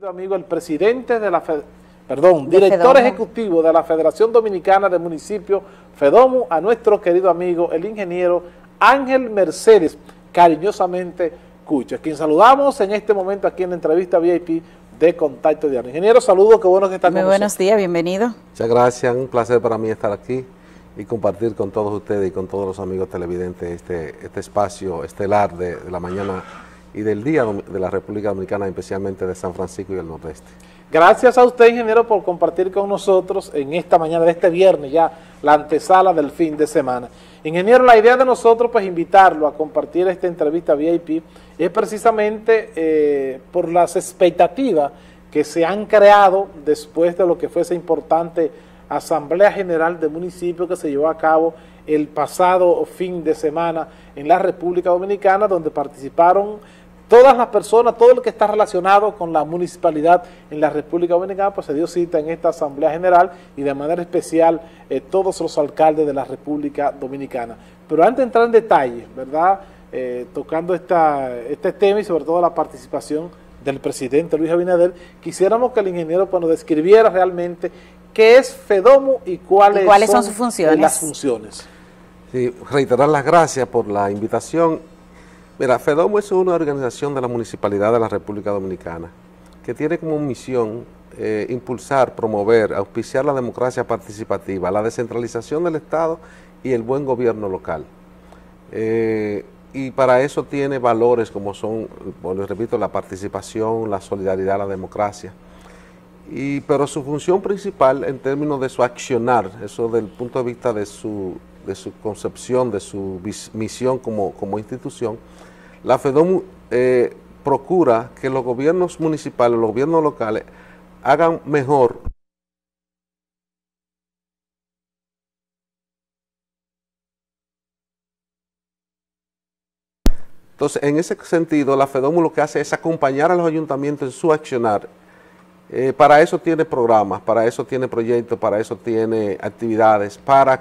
Amigo, el presidente de la director ejecutivo de la Federación Dominicana de Municipios, FEDOMU, a nuestro querido amigo, el ingeniero Ángel Mercedes, cariñosamente Cucho, a quien saludamos en este momento aquí en la entrevista VIP de Contacto Diario. Ingeniero, saludos, qué bueno que está con nosotros. Muy buenos días, bienvenido. Muchas gracias, un placer para mí estar aquí y compartir con todos ustedes y con todos los amigos televidentes este espacio estelar de la mañana y del día de la República Dominicana, especialmente de San Francisco y el Nordeste. Gracias a usted, ingeniero, por compartir con nosotros en esta mañana de este viernes, ya la antesala del fin de semana. Ingeniero, la idea de nosotros, pues, invitarlo a compartir esta entrevista VIP, es precisamente por las expectativas que se han creado después de lo que fue esa importante Asamblea General de Municipios que se llevó a cabo el pasado fin de semana en la República Dominicana, donde participaron todas las personas, todo lo que está relacionado con la municipalidad en la República Dominicana, pues se dio cita en esta Asamblea General y de manera especial todos los alcaldes de la República Dominicana. Pero antes de entrar en detalle, ¿verdad? Tocando este tema y sobre todo la participación del presidente Luis Abinader, quisiéramos que el ingeniero nos describiera realmente qué es FEDOMU y cuáles son sus funciones. Las funciones. Sí, reiterar las gracias por la invitación. Mira, FEDOMU es una organización de la Municipalidad de la República Dominicana que tiene como misión impulsar, promover, auspiciar la democracia participativa, la descentralización del Estado y el buen gobierno local. Y para eso tiene valores como son, bueno, repito, la participación, la solidaridad, la democracia. Pero su función principal en términos de su accionar, eso desde el punto de vista de su concepción, de su misión como institución, la FEDOMU procura que los gobiernos municipales, los gobiernos locales, hagan mejor Entonces, en ese sentido, la FEDOMU lo que hace es acompañar a los ayuntamientos en su accionar. Para eso tiene programas, para eso tiene proyectos, para eso tiene actividades, para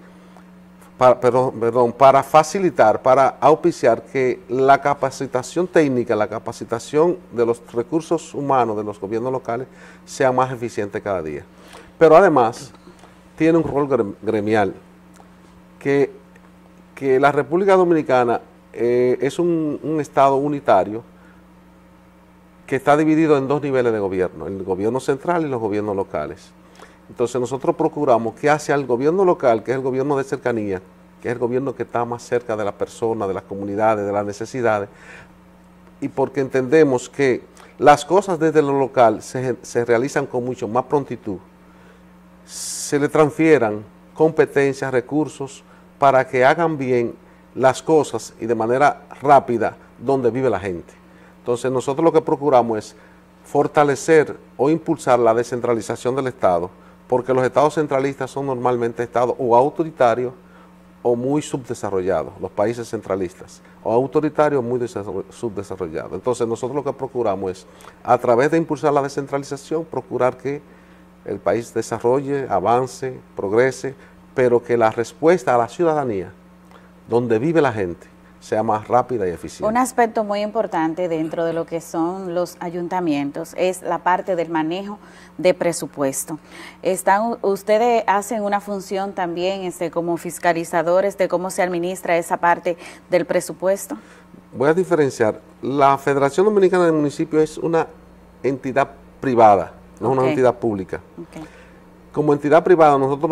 facilitar, para auspiciar que la capacitación técnica, la capacitación de los recursos humanos de los gobiernos locales sea más eficiente cada día. Pero además, tiene un rol gremial, que la República Dominicana es un Estado unitario que está dividido en dos niveles de gobierno, el gobierno central y los gobiernos locales. Entonces nosotros procuramos que hacia el gobierno local, que es el gobierno de cercanía, que es el gobierno que está más cerca de la persona, de las comunidades, de las necesidades, y porque entendemos que las cosas desde lo local se realizan con mucho más prontitud, se le transfieran competencias, recursos, para que hagan bien las cosas y de manera rápida donde vive la gente. Entonces nosotros lo que procuramos es fortalecer o impulsar la descentralización del Estado, porque los estados centralistas son normalmente estados o autoritarios o muy subdesarrollados, los países centralistas, o autoritarios o muy subdesarrollados. Entonces nosotros lo que procuramos es, a través de impulsar la descentralización, procurar que el país desarrolle, avance, progrese, pero que la respuesta a la ciudadanía, donde vive la gente, sea más rápida y eficiente. Un aspecto muy importante dentro de lo que son los ayuntamientos es la parte del manejo de presupuesto. Ustedes hacen una función también como fiscalizadores de cómo se administra esa parte del presupuesto. Voy a diferenciar. La Federación Dominicana de Municipios es una entidad privada, no es una entidad pública. Como entidad privada nosotros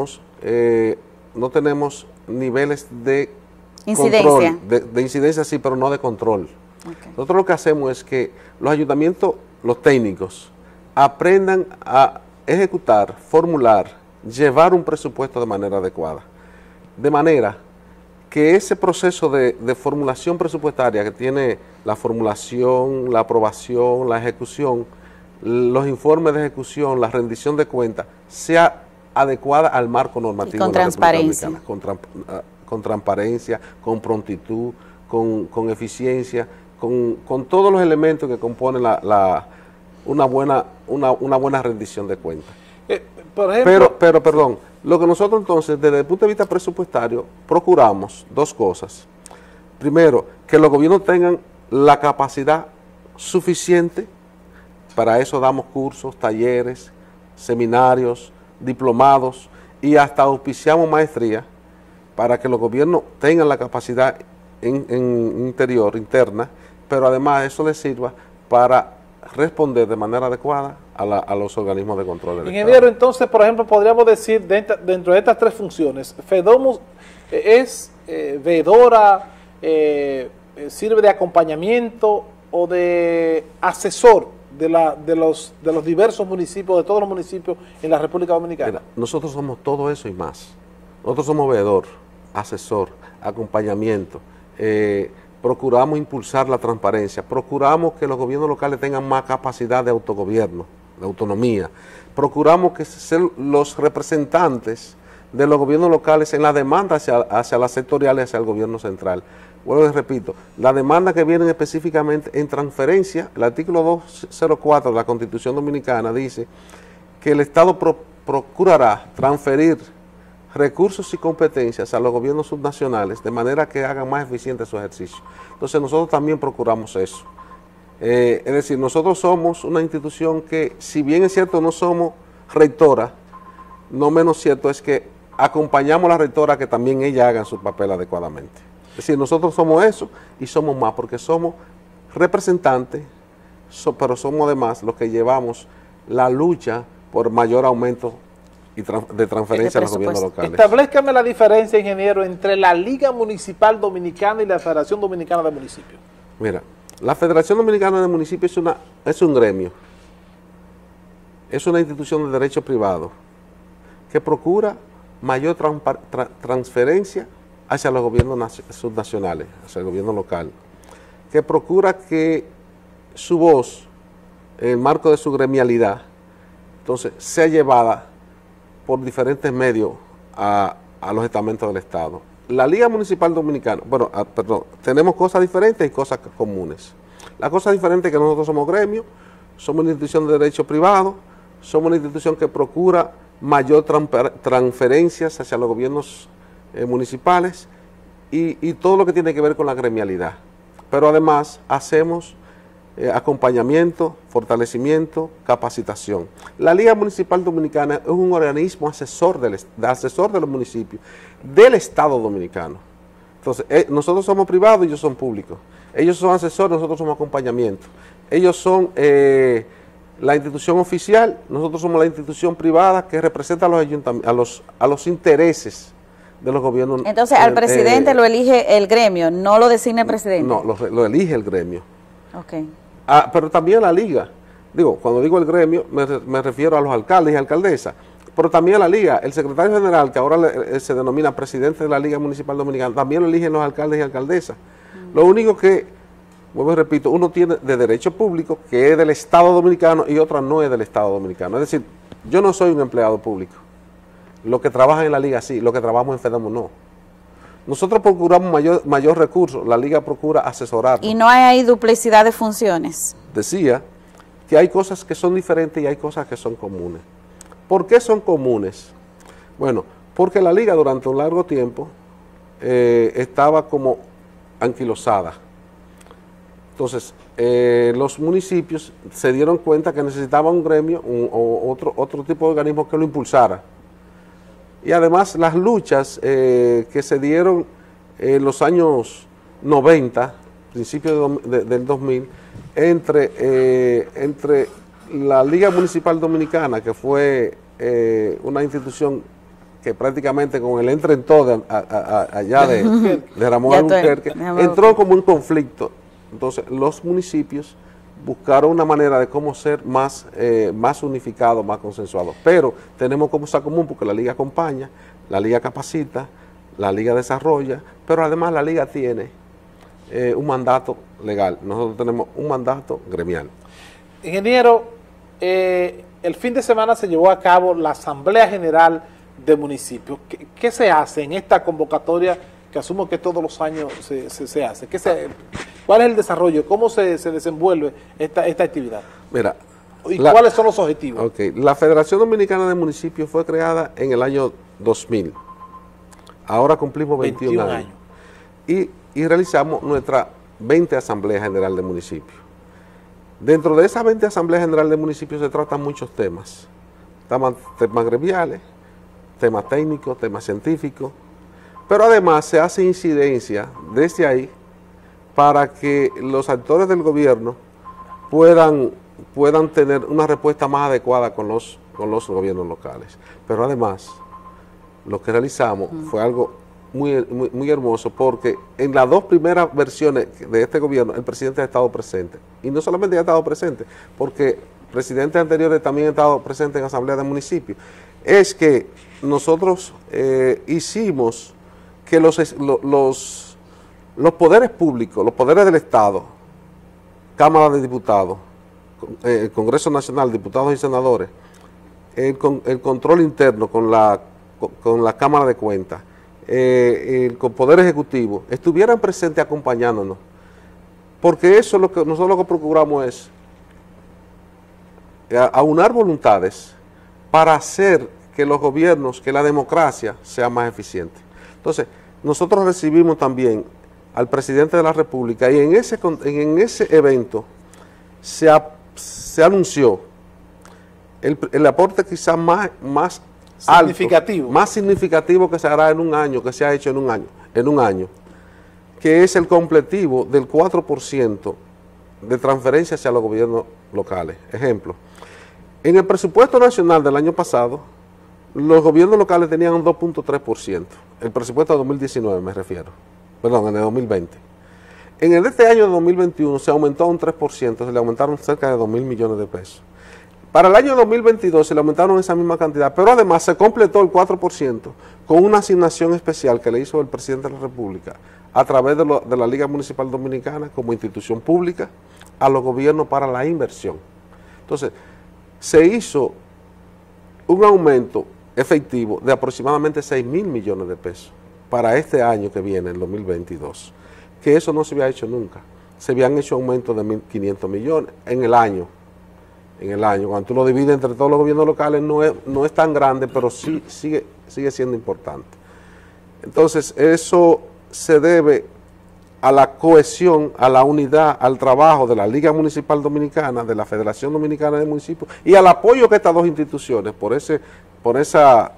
no tenemos niveles de incidencia. Control, de incidencia sí, pero no de control. Nosotros lo que hacemos es que los ayuntamientos, los técnicos, aprendan a ejecutar, formular, llevar un presupuesto de manera adecuada. De manera que ese proceso de formulación presupuestaria que tiene la formulación, la aprobación, la ejecución, los informes de ejecución, la rendición de cuentas, sea adecuada al marco normativo. Con transparencia. Con transparencia, con prontitud, con eficiencia, con todos los elementos que componen una buena rendición de cuentas. Por ejemplo, pero perdón, lo que nosotros entonces, desde el punto de vista presupuestario, procuramos dos cosas. Primero, que los gobiernos tengan la capacidad suficiente para eso damos cursos, talleres, seminarios, diplomados y hasta auspiciamos maestría para que los gobiernos tengan la capacidad interna, pero además eso les sirva para responder de manera adecuada a los organismos de control del Ingeniero, Estado. entonces, por ejemplo, podríamos decir, dentro de estas tres funciones, FEDOMUS es veedora, sirve de acompañamiento o de asesor de los diversos municipios, de todos los municipios en la República Dominicana. Mira, nosotros somos todo eso y más. Nosotros somos veedor, asesor, acompañamiento, procuramos impulsar la transparencia, procuramos que los gobiernos locales tengan más capacidad de autogobierno, de autonomía, procuramos que sean los representantes de los gobiernos locales en la demanda hacia las sectoriales, hacia el gobierno central. Bueno, les repito, la demanda que vienen específicamente en transferencia, el artículo 204 de la Constitución Dominicana dice que el Estado procurará transferir recursos y competencias a los gobiernos subnacionales de manera que hagan más eficiente su ejercicio. Entonces nosotros también procuramos eso. Es decir, nosotros somos una institución que, si bien es cierto no somos rectora, no menos cierto es que acompañamos a la rectora a que también ella haga su papel adecuadamente. Es decir, nosotros somos eso y somos más, porque somos representantes, pero somos además los que llevamos la lucha por mayor aumento de transferencia a los gobiernos locales. Establezcame la diferencia, ingeniero, entre la Liga Municipal Dominicana y la Federación Dominicana de Municipios. Mira, la Federación Dominicana de Municipios es un gremio, es una institución de derecho privado que procura mayor transferencia hacia los gobiernos subnacionales, hacia el gobierno local, que procura que su voz, en el marco de su gremialidad, entonces sea llevada por diferentes medios a los estamentos del Estado. La Liga Municipal Dominicana, bueno, perdón, tenemos cosas diferentes y cosas comunes. La cosa diferente es que nosotros somos gremio, somos una institución de derecho privado, somos una institución que procura mayor transferencias hacia los gobiernos municipales y todo lo que tiene que ver con la gremialidad. Pero además hacemos acompañamiento, fortalecimiento, capacitación. La Liga Municipal Dominicana es un organismo asesor de los municipios del Estado Dominicano. Entonces, nosotros somos privados y ellos son públicos. Ellos son asesores, nosotros somos acompañamiento. Ellos son la institución oficial, nosotros somos la institución privada que representa a los ayuntamientos, a los intereses de los gobiernos. Entonces, al presidente lo elige el gremio, no lo designa el presidente. No, lo elige el gremio. Okay. Pero también la liga. Digo, cuando digo el gremio, me refiero a los alcaldes y alcaldesas, pero también a la liga. El secretario general, que ahora se denomina presidente de la Liga Municipal Dominicana, también lo eligen los alcaldes y alcaldesas. Lo único que, vuelvo y repito, uno tiene de derecho público, que es del Estado Dominicano, y otra no es del Estado Dominicano. Es decir, yo no soy un empleado público. Los que trabajan en la liga sí, los que trabajamos en FEDOMUS no. Nosotros procuramos mayor recurso, la liga procura asesorarnos. ¿Y no hay duplicidad de funciones? Decía que hay cosas que son diferentes y hay cosas que son comunes. ¿Por qué son comunes? Bueno, porque la liga durante un largo tiempo estaba como anquilosada. Entonces, los municipios se dieron cuenta que necesitaban un gremio o otro tipo de organismo que lo impulsara. Y además las luchas que se dieron en los años 90, principios del 2000, entre la Liga Municipal Dominicana, que fue una institución que prácticamente con el entre en todo allá de Ramón Albuquerque, entró como un conflicto. Entonces los municipios buscaron una manera de cómo ser más unificados, más consensuados. Pero tenemos cosa común porque la liga acompaña, la liga capacita, la liga desarrolla, pero además la liga tiene un mandato legal. Nosotros tenemos un mandato gremial. Ingeniero, el fin de semana se llevó a cabo la Asamblea General de Municipios. ¿Qué se hace en esta convocatoria que asumo que todos los años se hace? ¿Cuál es el desarrollo? ¿Cómo se desenvuelve esta actividad? Mira, ¿y cuáles son los objetivos? Okay. La Federación Dominicana de Municipios fue creada en el año 2000. Ahora cumplimos 21 años. Y realizamos nuestra 20 Asamblea General de Municipios. Dentro de esas 20 asambleas generales de municipios se tratan muchos temas. Temas gremiales, temas técnicos, temas científicos, pero además se hace incidencia desde ahí para que los actores del gobierno puedan tener una respuesta más adecuada con los gobiernos locales. Pero además, lo que realizamos fue algo muy hermoso, porque en las dos primeras versiones de este gobierno el presidente ha estado presente, y no solamente ha estado presente, porque presidentes anteriores también han estado presentes en asamblea de municipios. Es que nosotros hicimos que los poderes públicos, los poderes del Estado, Cámara de Diputados, el Congreso Nacional, diputados y senadores, el control interno con la Cámara de Cuentas, el Poder Ejecutivo, estuvieran presentes acompañándonos, porque eso es lo que nosotros lo que procuramos es aunar voluntades para hacer que los gobiernos, que la democracia sea más eficiente. Entonces, nosotros recibimos también al presidente de la República, y en ese evento se anunció el aporte quizás más significativo. Alto, más significativo que se hará en un año, que se ha hecho en un año, que es el completivo del 4% de transferencia hacia los gobiernos locales. Ejemplo, en el presupuesto nacional del año pasado, los gobiernos locales tenían un 2.3%, el presupuesto de 2019 me refiero, perdón, en el 2020. En este año de 2021 se aumentó a un 3%, se le aumentaron cerca de 2.000 millones de pesos. Para el año 2022 se le aumentaron esa misma cantidad, pero además se completó el 4% con una asignación especial que le hizo el presidente de la República a través de la Liga Municipal Dominicana como institución pública a los gobiernos para la inversión. Entonces, se hizo un aumento efectivo de aproximadamente 6.000 millones de pesos para este año que viene, el 2022, que eso no se había hecho nunca. Se habían hecho aumentos de 1.500 millones en el año. Cuando tú lo divides entre todos los gobiernos locales no es tan grande, pero sí sigue siendo importante. Entonces, eso se debe a la cohesión, a la unidad, al trabajo de la Liga Municipal Dominicana, de la Federación Dominicana de Municipios, y al apoyo que estas dos instituciones, por esa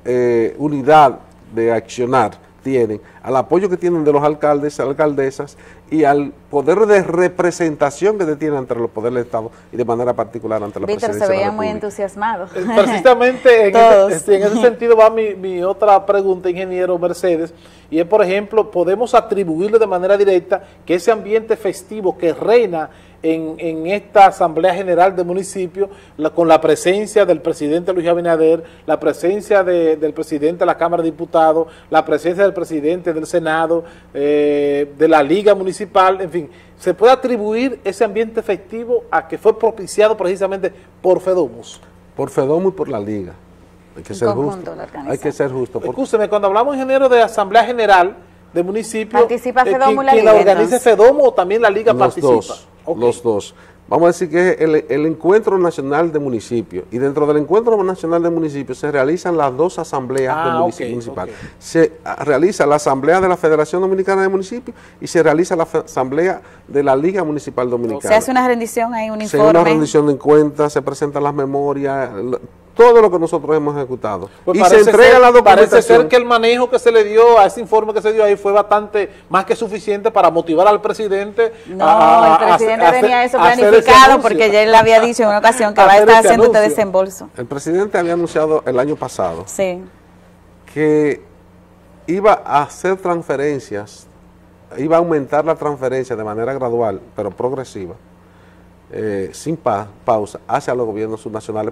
unidad de accionar, tienen, al apoyo que tienen de los alcaldes, alcaldesas, y al poder de representación que tienen ante los poderes del Estado y de manera particular ante la presidencia de la República. Víctor, se veía muy entusiasmado. Precisamente en ese sentido va mi otra pregunta, ingeniero Mercedes, y es, por ejemplo, podemos atribuirle de manera directa que ese ambiente festivo que reina en esta Asamblea General de Municipios, con la presencia del presidente Luis Abinader, la presencia del presidente de la Cámara de Diputados, la presencia del presidente del Senado, de la Liga Municipal, en fin, ¿se puede atribuir ese ambiente festivo a que fue propiciado precisamente por FEDOMUS? Por FEDOMUS y por la Liga. Hay que ser justo. Hay que ser justo. Escúcheme, cuando hablamos, ingeniero, de Asamblea General de Municipios, ¿participa FEDOMUS la Liga? ¿Quién la organiza, FEDOMUS o también la Liga participa? Okay. Los dos. Vamos a decir que es el Encuentro Nacional de Municipios, y dentro del Encuentro Nacional de Municipios se realizan las dos asambleas municipales. Se realiza la Asamblea de la Federación Dominicana de Municipios y se realiza la Asamblea de la Liga Municipal Dominicana. Se hace una rendición, hay un informe. Se hace una rendición de cuentas, se presentan las memorias, todo lo que nosotros hemos ejecutado. Pues y se entrega la documentación. Parece ser que el manejo que se le dio a ese informe que se dio ahí fue bastante más que suficiente para motivar al presidente. El presidente tenía eso planificado, porque ya él había dicho en una ocasión que va a estar haciendo este desembolso. El presidente había anunciado el año pasado que iba a hacer transferencias, iba a aumentar la transferencia de manera gradual, pero progresiva, sin pausa, hacia los gobiernos subnacionales,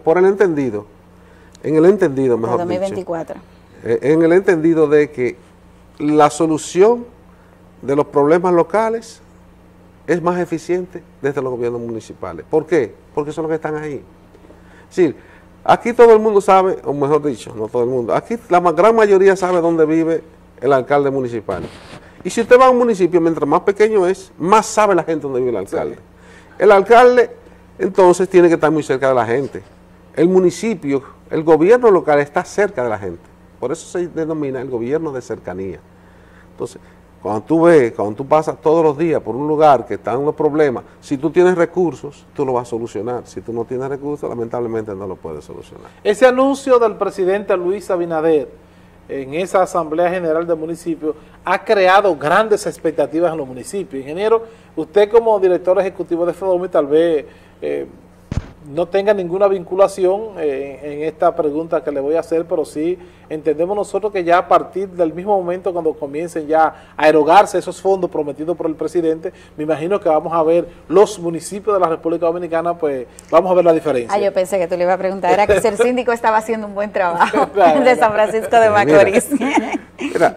en el entendido, mejor 2024. Dicho, en el entendido de que la solución de los problemas locales es más eficiente desde los gobiernos municipales. ¿Por qué? Porque son los que están ahí. Es decir, aquí todo el mundo sabe, o mejor dicho, no todo el mundo, aquí la gran mayoría sabe dónde vive el alcalde municipal. Y si usted va a un municipio, mientras más pequeño es, más sabe la gente dónde vive el alcalde. Sí. El alcalde, entonces, tiene que estar muy cerca de la gente. El municipio, el gobierno local está cerca de la gente. Por eso se denomina el gobierno de cercanía. Entonces, Cuando tú pasas todos los días por un lugar que están unos problemas, si tú tienes recursos, tú lo vas a solucionar. Si tú no tienes recursos, lamentablemente no lo puedes solucionar. Ese anuncio del presidente Luis Abinader en esa Asamblea General del municipio ha creado grandes expectativas en los municipios. Ingeniero, usted como director ejecutivo de FEDOMI tal vez no tenga ninguna vinculación en esta pregunta que le voy a hacer, pero sí entendemos nosotros que ya a partir del mismo momento cuando comiencen ya a erogarse esos fondos prometidos por el presidente, me imagino que vamos a ver los municipios de la República Dominicana, pues vamos a ver la diferencia. Yo pensé que tú le ibas a preguntar, era que si el síndico estaba haciendo un buen trabajo de San Francisco de Macorís. Mira,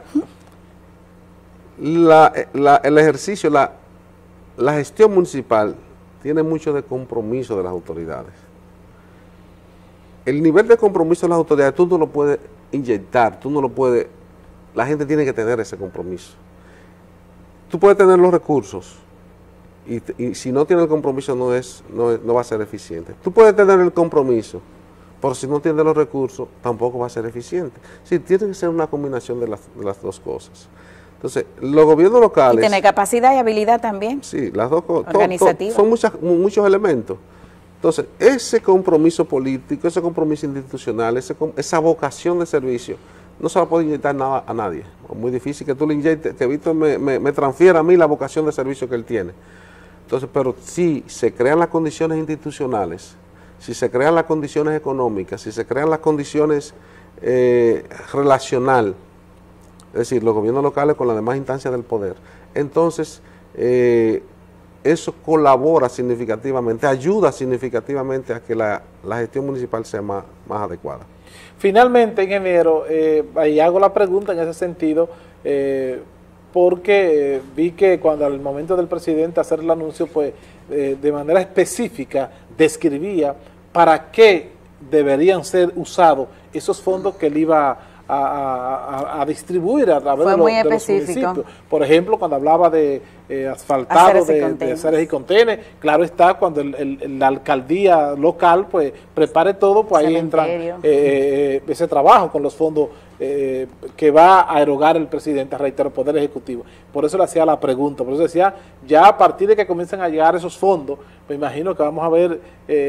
el ejercicio, la gestión municipal tiene mucho de compromiso de las autoridades. El nivel de compromiso de las autoridades tú no lo puedes inyectar, tú no lo puedes, la gente tiene que tener ese compromiso. Tú puedes tener los recursos y si no tienes el compromiso no va a ser eficiente. Tú puedes tener el compromiso, pero si no tienes los recursos tampoco va a ser eficiente. Sí, tiene que ser una combinación de las dos cosas. Entonces, los gobiernos locales... Y tener capacidad y habilidad también. Sí, las dos cosas. Organizativa. Son muchos elementos. Entonces, ese compromiso político, ese compromiso institucional, esa vocación de servicio, no se va a poder inyectar nada a nadie. Es muy difícil que tú le inyectes, que Víctor me transfiera a mí la vocación de servicio que él tiene. Entonces, pero si se crean las condiciones institucionales, si se crean las condiciones económicas, si se crean las condiciones relacionales, es decir, los gobiernos locales con las demás instancias del poder, entonces eso colabora significativamente, ayuda significativamente a que la gestión municipal sea más adecuada. Finalmente, ingeniero, ahí hago la pregunta en ese sentido, porque vi que cuando al momento del presidente hacer el anuncio, pues de manera específica describía para qué deberían ser usados esos fondos que él iba a distribuir a través de los municipios. Por ejemplo, cuando hablaba de asfaltado, de aceras y contenes, claro está, cuando la alcaldía local pues prepare todo, pues ahí entra ese trabajo con los fondos que va a erogar el presidente, reitero, Poder Ejecutivo. Por eso le hacía la pregunta, por eso decía, ya a partir de que comiencen a llegar esos fondos, me imagino que vamos a ver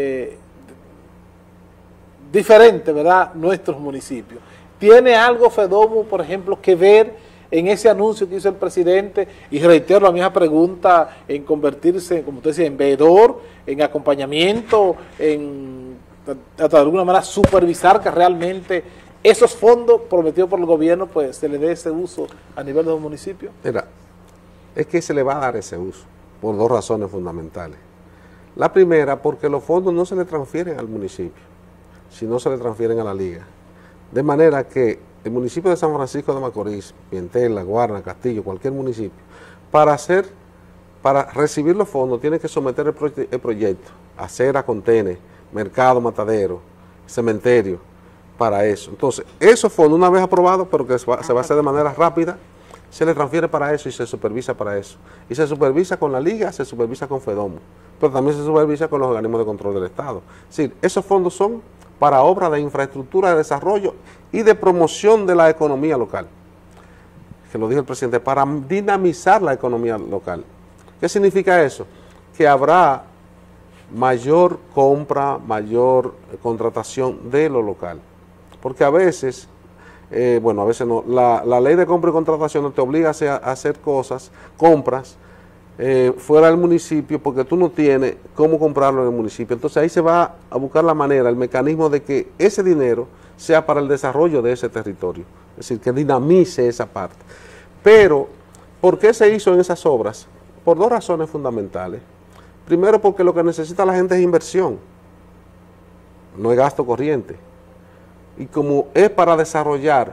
diferente, ¿verdad?, nuestros municipios. ¿Tiene algo FEDOMU, por ejemplo, que ver en ese anuncio que hizo el presidente? Y reitero la misma pregunta, en convertirse, como usted decía, en veedor, en acompañamiento, en de alguna manera supervisar que realmente esos fondos prometidos por el gobierno pues se le dé ese uso a nivel de los municipios. Mira, es que se le va a dar ese uso por dos razones fundamentales. La primera, porque los fondos no se le transfieren al municipio, sino se le transfieren a la liga. De manera que el municipio de San Francisco de Macorís, Pimentel, La Guarna, Castillo, cualquier municipio, para recibir los fondos tiene que someter el proyecto, acera, contenes, mercado, matadero, cementerio, para eso. Entonces, esos fondos una vez aprobados, pero que se va a hacer de manera rápida, se le transfiere para eso y se supervisa para eso. Y se supervisa con la liga, se supervisa con FEDOMU, pero también se supervisa con los organismos de control del Estado. Es decir, esos fondos son para obras de infraestructura, de desarrollo y de promoción de la economía local, que lo dijo el presidente, para dinamizar la economía local. ¿Qué significa eso? Que habrá mayor compra, mayor contratación de lo local, porque a veces, a veces no, la ley de compra y contratación no te obliga a hacer compras fuera del municipio, porque tú no tienes cómo comprarlo en el municipio. Entonces ahí se va a buscar la manera, el mecanismo de que ese dinero sea para el desarrollo de ese territorio, es decir, que dinamice esa parte. Pero, ¿por qué se hizo en esas obras? Por dos razones fundamentales. Primero, porque lo que necesita la gente es inversión, no es gasto corriente. Y como es para desarrollar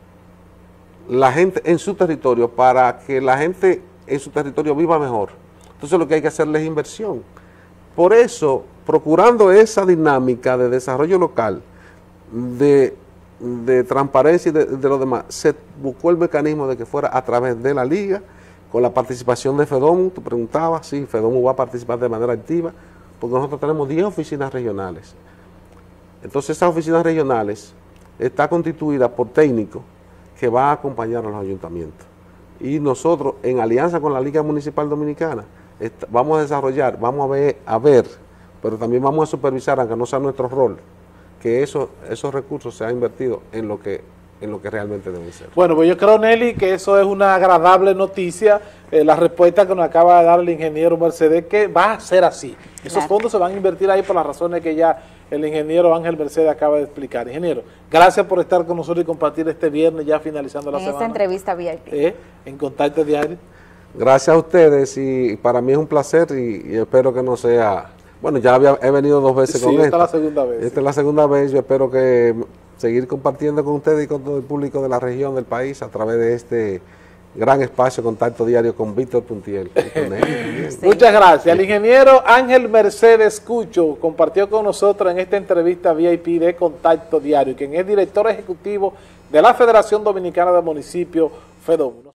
la gente en su territorio, para que la gente en su territorio viva mejor, entonces lo que hay que hacerle es inversión. Por eso, procurando esa dinámica de desarrollo local, de transparencia y de lo demás, se buscó el mecanismo de que fuera a través de la liga, con la participación de FEDOMU. Tú preguntabas, sí, FEDOMU va a participar de manera activa, porque nosotros tenemos 10 oficinas regionales. Entonces esas oficinas regionales están constituidas por técnicos que van a acompañar a los ayuntamientos. y nosotros, en alianza con la Liga Municipal Dominicana, vamos a desarrollar, vamos a ver, pero también vamos a supervisar, aunque no sea nuestro rol, que esos recursos sean invertidos en lo que realmente deben ser. Bueno, pues yo creo, Nelly, que eso es una agradable noticia, la respuesta que nos acaba de dar el ingeniero Mercedes, que va a ser así. Esos fondos se van a invertir ahí por las razones que ya el ingeniero Ángel Mercedes acaba de explicar. Ingeniero, gracias por estar con nosotros y compartir este viernes ya finalizando la semana. En esta entrevista VIP. En Contacto Diario. Gracias a ustedes y para mí es un placer y espero que no sea... Bueno, ya he venido 2 veces con esta. Esta es la segunda vez. Esta es la segunda vez. Yo espero que seguir compartiendo con ustedes y con todo el público de la región, del país, a través de este gran espacio Contacto Diario con Víctor Puntiel. Sí. Muchas gracias. El ingeniero Ángel Mercedes Cucho compartió con nosotros en esta entrevista VIP de Contacto Diario, quien es director ejecutivo de la Federación Dominicana de Municipios, FEDOM.